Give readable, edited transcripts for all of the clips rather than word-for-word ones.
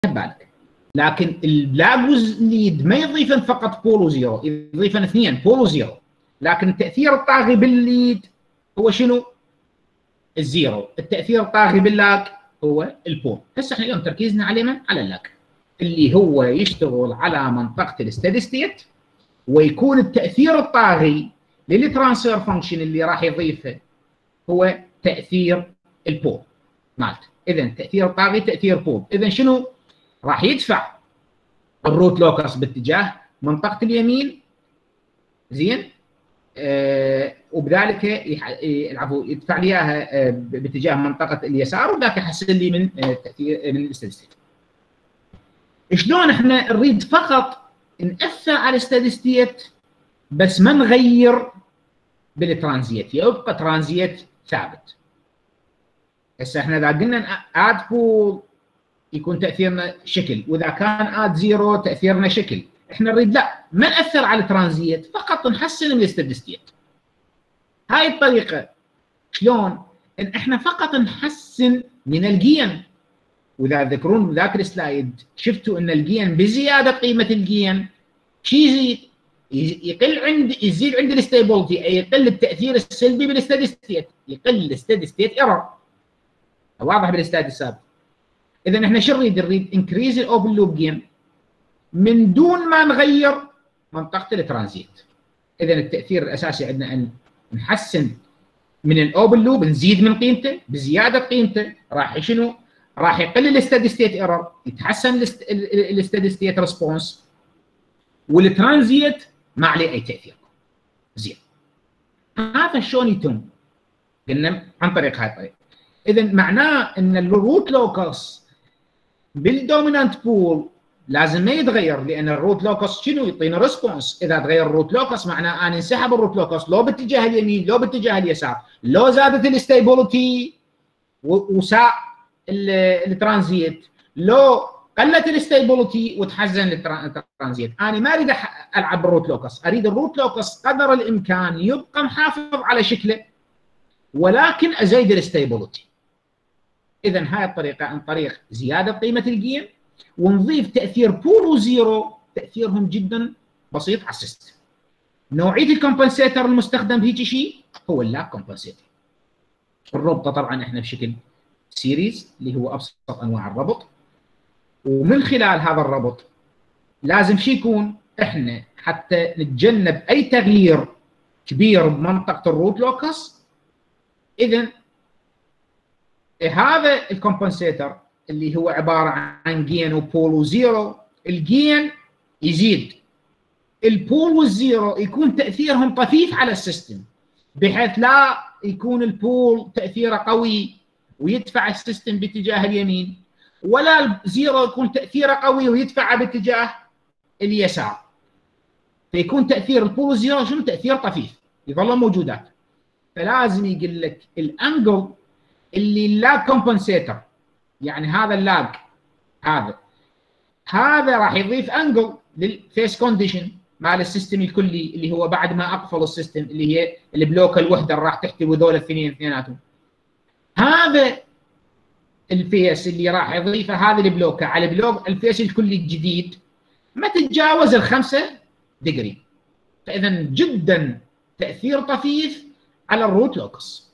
بالك. لكن اللاجوز ليد ما يضيفن فقط بول وزيرو، يضيفن اثنين بول وزيرو، لكن التاثير الطاغي بالليد هو شنو؟ الزيرو. التاثير الطاغي باللاج هو البول. هسه احنا اليوم تركيزنا على من؟ على اللاج، اللي هو يشتغل على منطقه الستيدي ستيت، ويكون التاثير الطاغي للترانسفير فانكشن اللي راح يضيفه هو تاثير البول مالته. اذا تاثير الطاغي تاثير بول. اذا شنو؟ راح يدفع الروت لوكس باتجاه منطقه اليمين، زين، وبذلك العفو يدفع لي اياها باتجاه منطقه اليسار، وذاك يحسن لي من تاثير من الستيدي ستيت. شلون احنا نريد فقط ناثر على الستيدي ستيت بس ما نغير بالترانزيت، يبقى ترانزيت ثابت. هسه احنا اذا قلنا اد بول يكون تاثيرنا شكل، واذا كان اد زيرو تاثيرنا شكل. احنا نريد لا، ما ناثر على الترانزيت، فقط نحسن من الستيدي ستيت. هاي الطريقه شلون؟ ان احنا فقط نحسن من الجين. واذا تذكرون ذاك السلايد شفتوا ان الجين بزياده قيمه الجين شي يزيد، يقل عند يزيد عند الستيبلتي، اي يقل التاثير السلبي بالستيدي ستيت، يقل الستيدي ستيت ايرور. واضح بالسلايد السابق. اذا احنا شو نريد؟ نريد انكريز الاوبن لوب جين من دون ما نغير منطقه الترانزيت. اذا التاثير الاساسي عندنا ان نحسن من الاوبن لوب، نزيد من قيمته. بزياده قيمته راح شنو؟ راح يقل الستيدي ستيت ايرور، يتحسن الستيدي ستيت ريسبونس، والترانزيت ما عليه اي تاثير. زين، هذا شلون يتم؟ قلنا عن طريق هاي الطريقه. اذا معناه ان الروت لوكس بالدومينانت بول لازم ما يتغير، لان الروت لوكس شنو؟ يعطينا ريسبونس. اذا تغير الروت لوكس معناه انا انسحب الروت لوكس لو باتجاه اليمين لو باتجاه اليسار، لو زادت الستيبلتي وساع الترانزيت، لو قلت الستيبلتي وتحزن الترانزيت. انا ما اريد العب بالروت لوكس، اريد الروت لوكس قدر الامكان يبقى محافظ على شكله، ولكن ازيد الستيبلتي. اذا هاي الطريقه عن طريق زياده قيمه الجين، ونضيف تاثير بول وزيرو، تاثيرهم جدا بسيط على السيستم. نوعيه الكومبنسيتر المستخدم بهيك شيء هو اللاج كومبنسيتر. الربطه طبعا احنا بشكل سيريز اللي هو ابسط انواع الربط، ومن خلال هذا الربط لازم شيء يكون احنا حتى نتجنب اي تغيير كبير بمنطقه الروت لوكس. اذا هذا الكومبنسيتر اللي هو عباره عن جين وبول وزيرو، الجين يزيد، البول والزيرو يكون تاثيرهم طفيف على السيستم، بحيث لا يكون البول تاثيره قوي ويدفع السيستم باتجاه اليمين، ولا الزيرو يكون تاثيره قوي ويدفعه باتجاه اليسار. فيكون تاثير البول والزيرو شنو؟ تاثير طفيف، يظلوا موجودات. فلازم يقول لك الانجل اللي اللاج كومبنسيتر، يعني هذا اللاج هذا راح يضيف انجل للفيس كونديشن مال السيستم الكلي، اللي هو بعد ما اقفل السيستم، اللي هي البلوك الوحده اللي راح تحتوي ذول اثنيناتهم. هذا الفيس اللي راح يضيفه هذا البلوك على بلوك الفيس الكلي الجديد ما تتجاوز ال5 ديجري. فاذا جدا تاثير طفيف على الروت لوكس.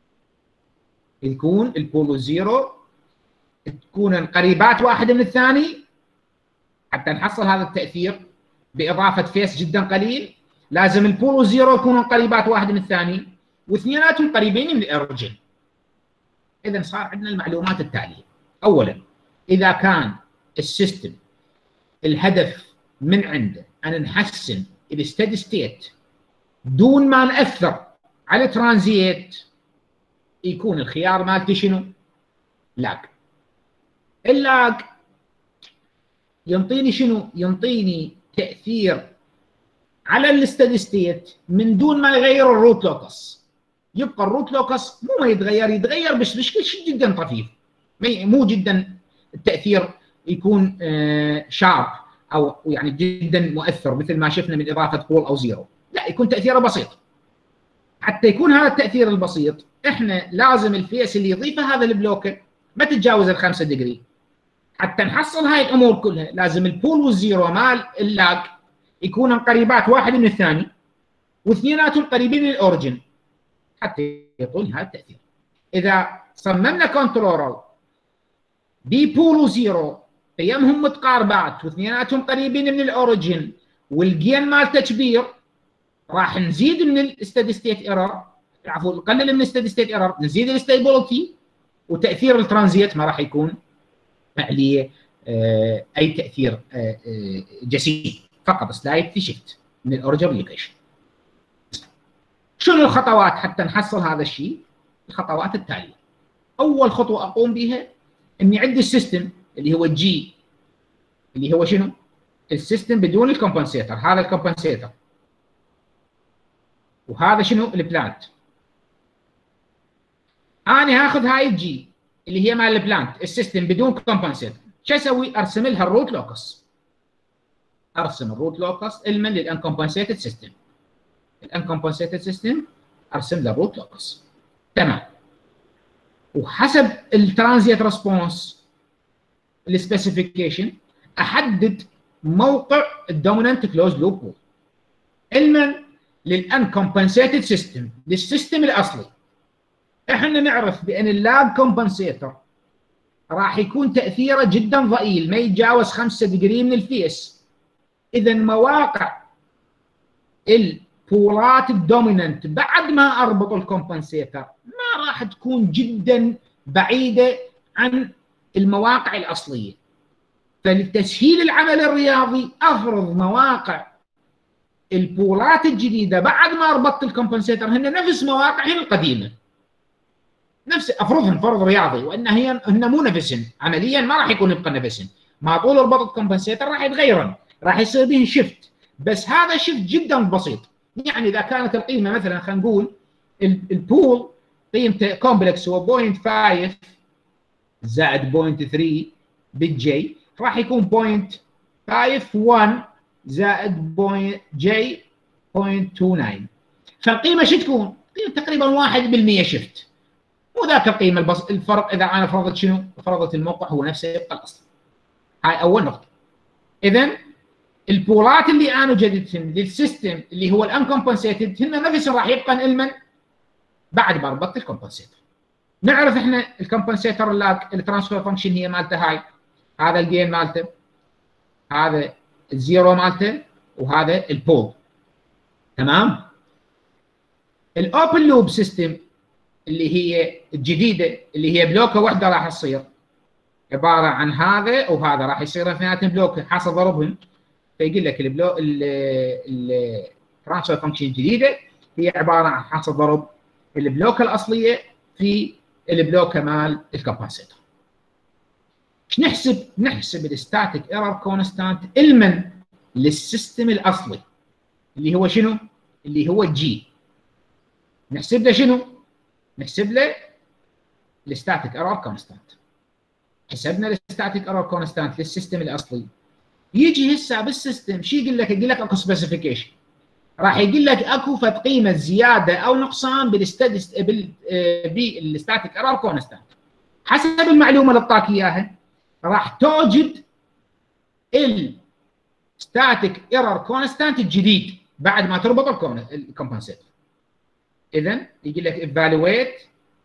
يكون البول والزيرو تكون قريبات واحد من الثاني حتى نحصل هذا التاثير باضافه فيس جدا قليل. لازم البول والزيرو يكونوا قريبات واحد من الثاني، واثنيناتهم قريبين من الاوريجن. اذا صار عندنا المعلومات التاليه. اولا، اذا كان السيستم الهدف من عنده ان نحسن الستيدي ستيت دون ما ناثر على ترانزيت، يكون الخيار مالتي شنو؟ لاج. اللاج ينطيني شنو؟ ينطيني تاثير على الستيدي ستيت من دون ما يغير الروت لوكس. يبقى الروت لوكس مو ما يتغير بس بشكل جدا طفيف، مو جدا التاثير يكون شارب او يعني جدا مؤثر مثل ما شفنا من اضافه بول او زيرو. لا، يكون تاثيره بسيط. حتى يكون هذا التاثير البسيط احنا لازم الفيس اللي يضيفه هذا البلوك ما تتجاوز ال5 ديجري. حتى نحصل هاي الامور كلها لازم البول والزيرو مال اللاج يكونوا قريبات واحد من الثاني واثنيناتهم قريبين من الاوريجن حتى يعطون هذا التاثير. اذا صممنا كنترولر بي بول وزيرو قيمهم متقاربات واثنيناتهم قريبين من الاوريجن والجين مالته كبير، راح نزيد من الستيدي ستيت ايرور، عفوا نقلل من الستيدي ستيت ايرور، نزيد الستيبلتي، وتاثير الترانزيت ما راح يكون عليه اي تاثير جسيم، فقط سلايد شيفت من الاوريجن لوكيشن. شنو الخطوات حتى نحصل هذا الشيء؟ الخطوات التاليه. اول خطوه اقوم بها اني عندي السيستم اللي هو الجي، اللي هو شنو؟ السيستم بدون الكومبنسيتر، هذا الكومبنسيتر، وهذا شنو؟ البلانت. انا هاخذ هاي الجي اللي هي مال البلانت، السيستم بدون كومبنسيتر، شو اسوي؟ ارسم لها الروت لوكس. ارسم الروت لوكس المن للانكمبنسيتد سيستم. الانكمبنسيتد سيستم ارسم له الروت لوكس. تمام. وحسب الترانزيت ريسبونس السبيسيفيكيشن احدد موقع الدوميننت كلوز لوب بول. المن للانكمبنسيتد سيستم، للسيستم الاصلي. احنا نعرف بان اللاج كومبنسيتر راح يكون تاثيره جدا ضئيل، ما يتجاوز 5 دقري من الفيس. اذا مواقع البولات الدوميننت بعد ما اربط الكومبنسيتر ما راح تكون جدا بعيده عن المواقع الاصليه. فلتسهيل العمل الرياضي افرض مواقع البولات الجديده بعد ما ربطت الكومبنسيتر هن نفس مواقعهم القديمه، نفس افرضهم فرض رياضي، وان هن مو نفسهم عمليا، ما راح يكون يبقى نفسهم، مع طول ربط الكومبنسيتر راح يتغيرن، راح يصير به شيفت، بس هذا شيفت جدا بسيط. يعني اذا كانت القيمه مثلا خلينا نقول البول قيمته كومبلكس هو 0.5 زائد 0.3 بالجي، راح يكون 0.51 زائد جي 0.29. فالقيمه شو تكون؟ قيمه تقريبا 1% شيفت. وذاك القيمه الفرق اذا انا فرضت شنو؟ فرضت الموقع هو نفسه يبقى الاصل. هاي اول نقطه. اذا البولات اللي انا جددتهم للسيستم اللي هو الانكمبنسيتد هن نفسهم راح يبقى المن بعد ما ربطت الكومبنسيتر. نعرف احنا الكومبنسيتر الترانسفير فانكشن هي مالته هاي، هذا الجين مالته، هذا الزيرو مالته، وهذا البول. تمام؟ الاوبن لوب سيستم اللي هي الجديده اللي هي بلوكه واحده راح تصير عباره عن هذا وهذا، راح يصير اثنيناتهم بلوكه حاصل ضربهم، فيقول لك الترانسفير فانكشن الجديده هي عباره عن حاصل ضرب البلوكه الاصليه في البلوكه مال الكاباسيتور. ايش نحسب الستاتيك ايرور كونستانت المن للسيستم الاصلي اللي هو شنو؟ اللي هو الجي. نحسب له شنو؟ نحسب له الستاتيك ايرور كونستانت. حسبنا الستاتيك ايرور كونستانت للسيستم الاصلي، يجي هسه بالسيستم شو يقول لك؟ يقول لك اكو سبيسيفيكيشن، راح يقول لك اكو فد قيمه زياده او نقصان بالستاتيك ايرور كونستانت. حسب المعلومه اللي اعطاك اياها راح توجد الستاتيك ايرور كونستانت الجديد بعد ما تربط الكومبنسيتور. اذا يقول لك ايفالويت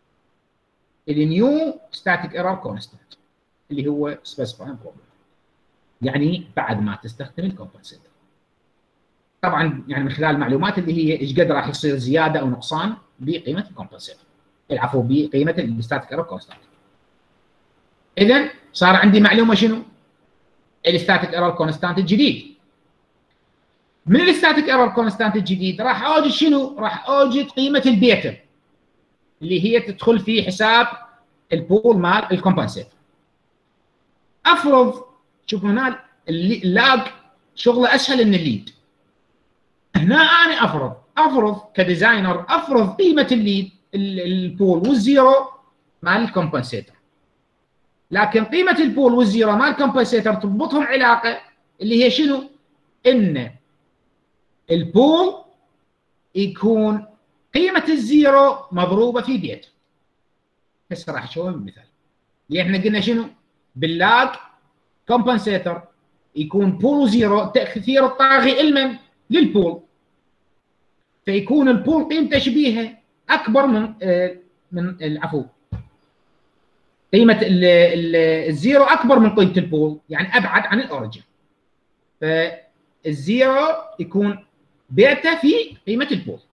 النيو ستاتيك ايرور كونستانت اللي هو سبيسيفاين بروبلم، يعني بعد ما تستخدم الكومبنسيتور. طبعا يعني من خلال المعلومات اللي هي ايش قد راح يصير زياده او نقصان بقيمه الكومبنسيتور، العفو بقيمه الستاتيك ايرور كونستانت. اذا صار عندي معلومه شنو؟ الستاتيك ايرور كونستانت الجديد. من الستاتيك ايرور كونستانت الجديد راح اوجد شنو؟ راح اوجد قيمه البيتا اللي هي تدخل في حساب البول مال الكومبنسيتور. افرض شوف هنا اللاج شغله اسهل من الليد. هنا انا افرض كديزاينر افرض قيمه الليد البول والزيرو مال الكومبنسيتور، لكن قيمه البول والزيرو مال الكومبنسيتور تربطهم علاقه اللي هي شنو؟ ان البول يكون قيمه الزيرو مضروبه في بيت. هسه راح اشوف مثال. احنا قلنا شنو؟ باللاج كومبنسيتر يكون بول زيرو، تاثير الطاغي لمن؟ للبول. فيكون البول قيمته شبيهه اكبر من العفو، قيمه الزيرو اكبر من قيمه البول، يعني ابعد عن الاوريجن. فالزيرو يكون بيتا في قيمه البول.